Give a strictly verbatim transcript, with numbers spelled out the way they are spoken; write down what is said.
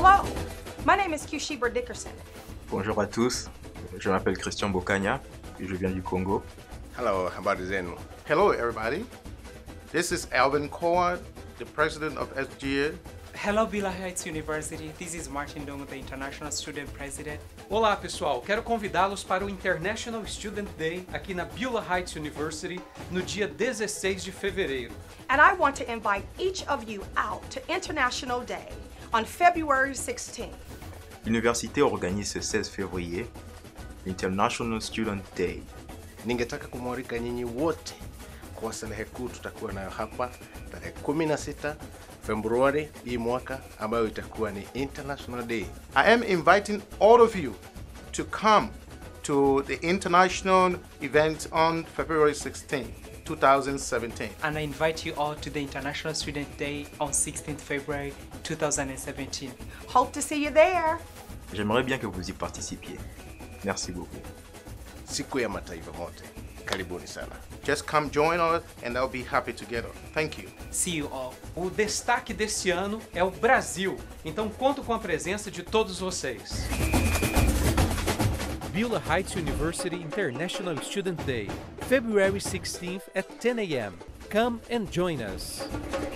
Hello, my name is Kushiba Dickerson. Bonjour à tous, je m'appelle Christian Bokanya et je viens du Congo. Hello, habari zenu. Hello, everybody. This is Alvin Cord, the president of S G A. Hello, Beulah Heights University. This is Martin Dongo, the International Student President. Olá, pessoal. Quero convidá-los para o International Student Day aqui na Beulah Heights University no dia dezesseis de fevereiro. And I want to invite each of you out to International Day on February sixteenth. L'université organise ce seize février l'International Student Day. Ningetaka kumwalika nyinyi wote kwa sherehe kuu tutakuwa nayo hapa tarehe kumi na sita Februari hii mwaka ambayo itakuwa ni International Day. I am inviting all of you to come to the international event on February sixteenth, twenty seventeen. And I invite you all to the International Student Day on sixteenth February two thousand seventeen. Hope to see you there. J'aimerais bien que vous y participiez. Merci beaucoup. Siku ya mataifa mote. Karibuni sana. Just come join us and I'll be happy together. Thank you. See you all. O destaque desse ano é o Brasil, então conto com a presença de todos vocês. Beulah Heights University International Student Day, February sixteenth at ten a m Come and join us.